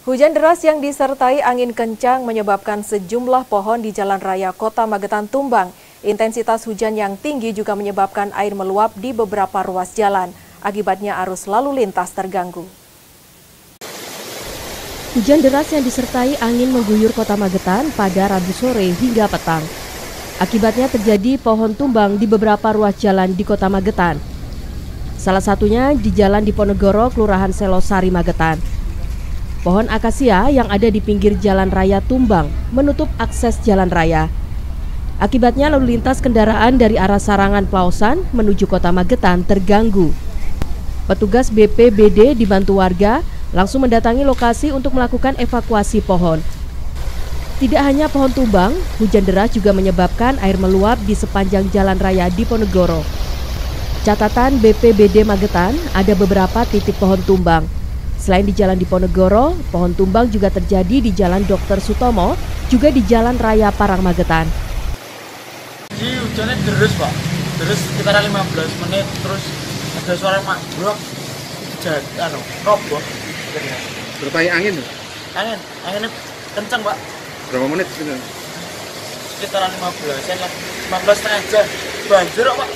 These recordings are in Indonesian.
Hujan deras yang disertai angin kencang menyebabkan sejumlah pohon di Jalan Raya Kota Magetan tumbang. Intensitas hujan yang tinggi juga menyebabkan air meluap di beberapa ruas jalan. Akibatnya arus lalu lintas terganggu. Hujan deras yang disertai angin mengguyur Kota Magetan pada Rabu sore hingga petang. Akibatnya terjadi pohon tumbang di beberapa ruas jalan di Kota Magetan. Salah satunya di Jalan Diponegoro, Kelurahan Selosari, Magetan. Pohon akasia yang ada di pinggir jalan raya tumbang menutup akses jalan raya. Akibatnya lalu lintas kendaraan dari arah Sarangan Plausan menuju Kota Magetan terganggu. Petugas BPBD dibantu warga langsung mendatangi lokasi untuk melakukan evakuasi pohon. Tidak hanya pohon tumbang, hujan deras juga menyebabkan air meluap di sepanjang jalan raya Diponegoro. Catatan BPBD Magetan, ada beberapa titik pohon tumbang. Selain di Jalan Diponegoro, pohon tumbang juga terjadi di Jalan Dr. Sutomo, juga di Jalan Raya Parang Magetan. Jadi hujannya deras Pak, deras sekitar 15 menit, terus ada suara magbrok, roboh. Berapa angin? Anginnya kencang Pak. Berapa menit sih? Sekitar 15 setengah jam, banjir Pak.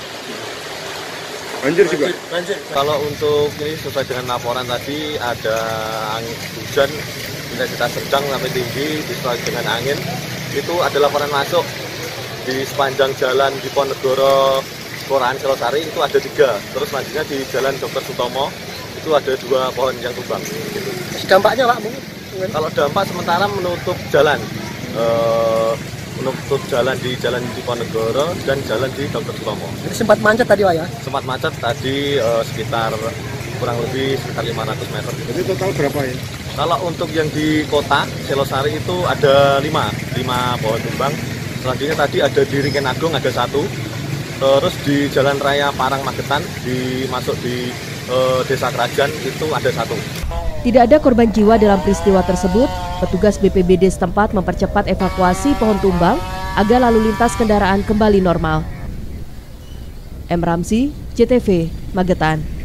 Banjir juga? Banjir. Kalau untuk ini sesuai dengan laporan tadi ada angin hujan intensitas sedang sampai tinggi disertai dengan angin. Itu ada laporan masuk di sepanjang jalan Diponegoro, Kelurahan Selosari itu ada 3. Terus selanjutnya di Jalan Dr. Sutomo itu ada 2 pohon yang tumbang. Gitu. Dampaknya Pak mungkin? Kalau dampak sementara menutup jalan. Menutup jalan di Jalan Diponegoro dan jalan di Dr. Sutomo. Jadi sempat macet tadi Pak ya? Sempat macet tadi sekitar kurang lebih sekitar 500 meter. Jadi total berapa ya? Kalau untuk yang di kota Selosari itu ada 5 pohon tumbang. Selanjutnya tadi ada di Ringin Agung ada 1. Terus di Jalan Raya Parang Magetan masuk di Desa Kerajaan itu ada 1. Tidak ada korban jiwa dalam peristiwa tersebut. Petugas BPBD setempat mempercepat evakuasi pohon tumbang agar lalu lintas kendaraan kembali normal. M. Ramzi, JTV, Magetan.